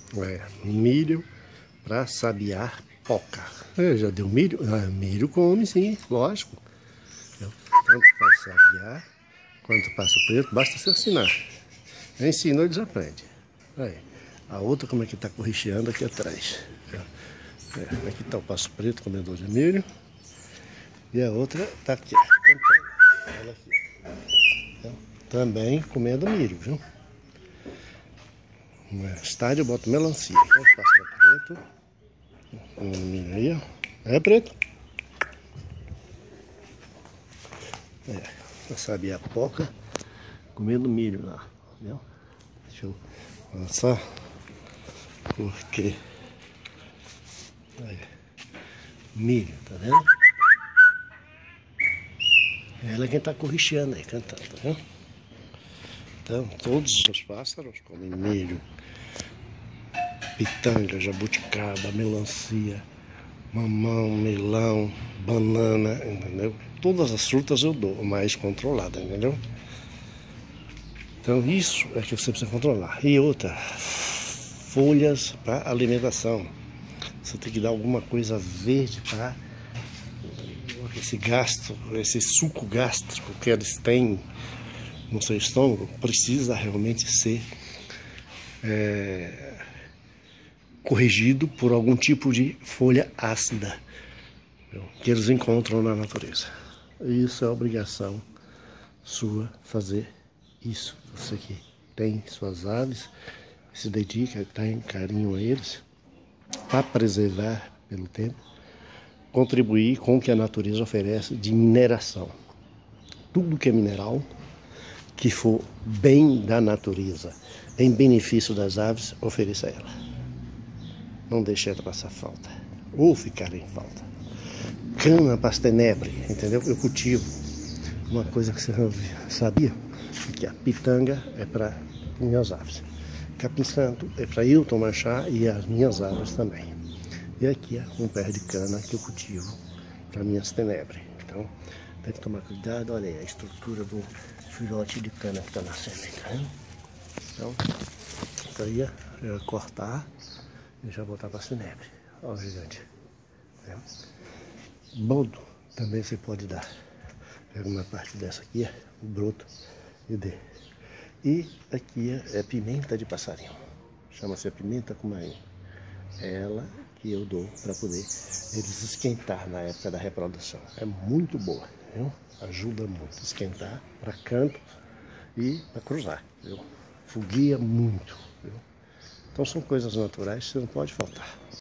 Milho para sabiar poca. Já deu milho? Milho come, sim, lógico. Tanto faz sabiar quanto passo preto, basta se ensinar. Ensina, eles aprendem. Aí. A outra, como é que está corricheando aqui atrás. Aqui está o passo preto, comedor de milho. E a outra está aqui, cantando. Ela aqui. Então, também comendo milho, viu? Mais tarde eu boto melancia. Então, pássaro preto. Comendo milho aí, ó. É preto. Pra saber a poca comendo milho lá. Entendeu? Deixa eu passar. Porque. Aí. Milho, tá vendo? Ela é quem tá corricheando aí, cantando, tá vendo? Então, todos os pássaros comem milho, pitanga, jabuticaba, melancia, mamão, melão, banana, entendeu? Todas as frutas eu dou, mais controlada, entendeu? Então, isso é que você precisa controlar. E outra, folhas para alimentação. Você tem que dar alguma coisa verde para esse suco gástrico que eles têm no seu estômago, precisa realmente ser corrigido por algum tipo de folha ácida que eles encontram na natureza. Isso é obrigação sua fazer isso. Você que tem suas aves, se dedica, tem carinho a eles, para preservar pelo tempo, contribuir com o que a natureza oferece de mineração. Tudo que é mineral, que for bem da natureza, em benefício das aves, ofereça a ela. Não deixe ela passar falta, ou ficar em falta. Cana pastenebre, entendeu? Eu cultivo uma coisa que você não sabia, que a pitanga é para minhas aves. Capim santo é para eu tomar chá e as minhas aves também. E aqui é um pé de cana que eu cultivo para minhas tenebre. Então, tem que tomar cuidado. Olha aí a estrutura do filhote de cana que está nascendo aí, tá vendo? Então, isso aí é cortar e já botar para tenebre. Olha o gigante. Tá vendo? Boldo também você pode dar. Pega uma parte dessa aqui, o broto, e dê. E aqui é pimenta de passarinho. Chama-se a pimenta cumarim. É ela que eu dou para poder eles esquentar na época da reprodução. É muito boa, viu? Ajuda muito a esquentar para canto e para cruzar, viu? Fogueia muito, viu? Então são coisas naturais que você não pode faltar.